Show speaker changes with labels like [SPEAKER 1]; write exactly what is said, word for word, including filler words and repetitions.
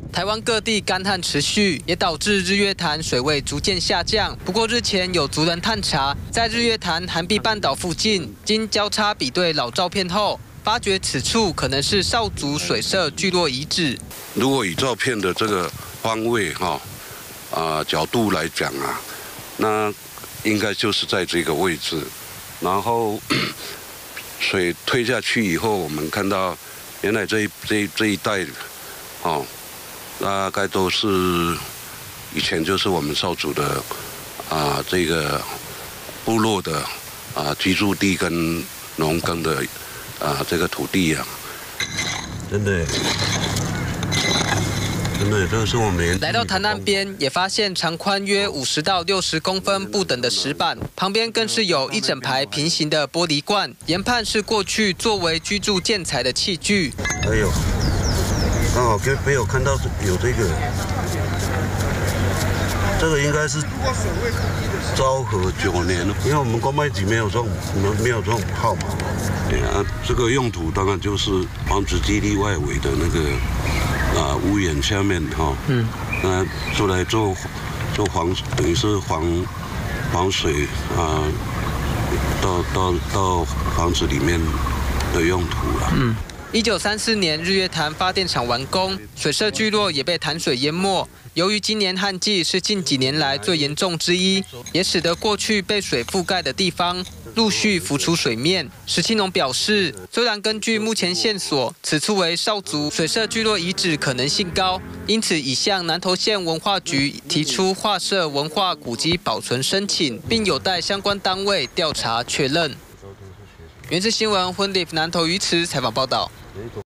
[SPEAKER 1] 台湾各地干旱持续，也导致日月潭水位逐渐下降。不过日前有族人探查，在日月潭涵碧半岛附近，经交叉比对老照片后，发觉此处可能是少族水社聚落遗址。
[SPEAKER 2] 如果以照片的这个方位哈啊、呃、角度来讲啊，那应该就是在这个位置。然后水退下去以后，我们看到原来这一这一这一带哦。 大概都是以前就是我们少族的啊、呃、这个部落的啊、呃、居住地跟农耕的啊、呃、这个土地啊，真的，真的，这是我们
[SPEAKER 1] 来到潭岸边，也发现长宽约五十到六十公分不等的石板，旁边更是有一整排平行的玻璃罐，研判是过去作为居住建材的器具。
[SPEAKER 2] 还有。 刚好给没有看到有这个，这个应该是昭和九年了，因为我们公卖局没有这种，没有这种号码。对啊，这个用途当然就是防止基地外围的那个啊屋檐下面哈，嗯，那出来做做防，等于是防防水啊，到到到房子里面的用途了。嗯。
[SPEAKER 1] 一九三四年，日月潭发电厂完工，水社聚落也被潭水淹没。由于今年旱季是近几年来最严重之一，也使得过去被水覆盖的地方陆续浮出水面。石庆农表示，虽然根据目前线索，此处为少族水社聚落遗址可能性高，因此已向南投县文化局提出划设文化古迹保存申请，并有待相关单位调查确认。原视新闻，婚礼南投鱼池采访报道。